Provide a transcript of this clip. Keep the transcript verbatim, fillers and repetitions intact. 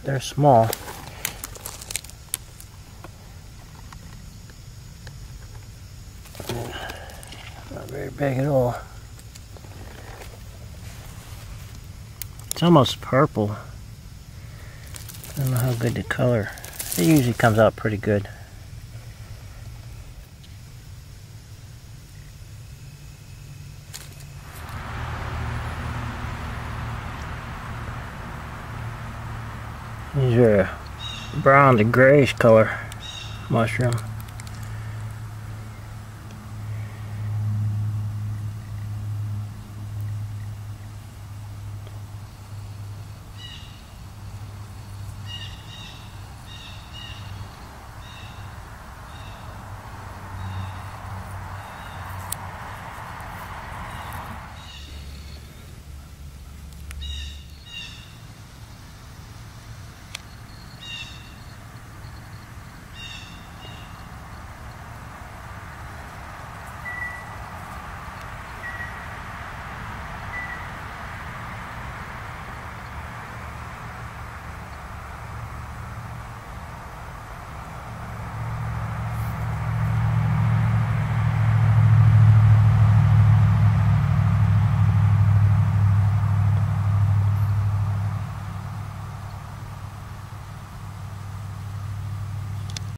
they're small. Not very big at all. It's almost purple. I don't know how good the color. It usually comes out pretty good. These are a brown to grayish color mushroom.